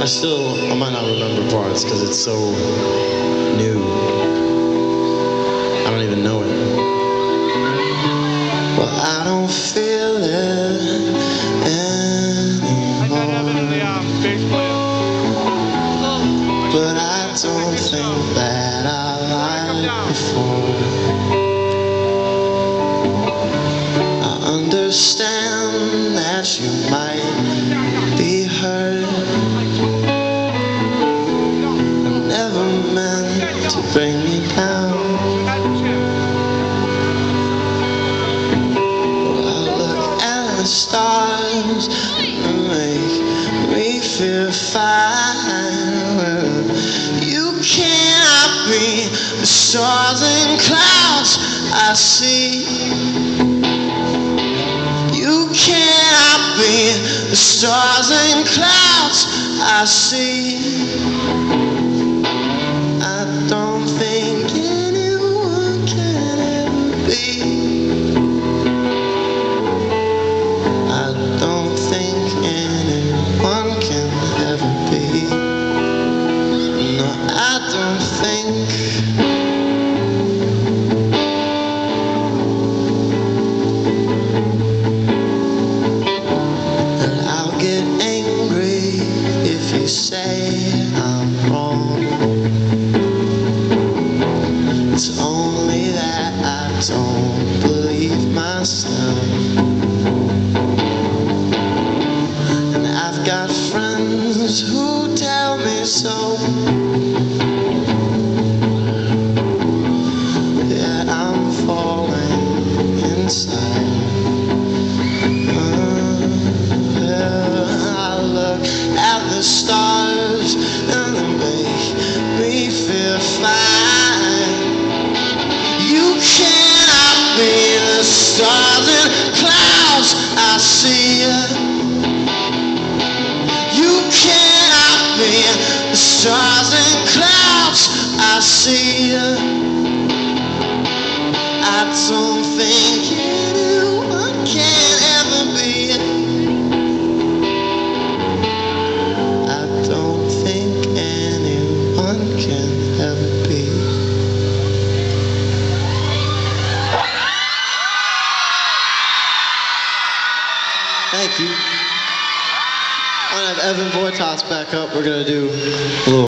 I might not remember parts because it's so new. I don't even know it. Well, I don't feel it anymore. But I don't think that I liked before. I understand that you might be hurt. I never meant to bring you down. Well, I look at the stars and make me feel fine. You cannot be the stars and clouds I see. You cannot be the stars and clouds I see. I don't think anyone can ever be. I don't think anyone can ever be. No, I don't think. And I'll get angry if you say I'm wrong. It's only that I don't believe myself. And I've got friends who tell me so. Yeah, I'm falling inside. I look at the stars and they make me feel fine. You cannot be the stars and clouds I see. You cannot be the stars and clouds I see. I don't think anyone can ever be. I don't think anyone can ever be. Thank you. I'm gonna have Evan Boytas back up. We're gonna do a little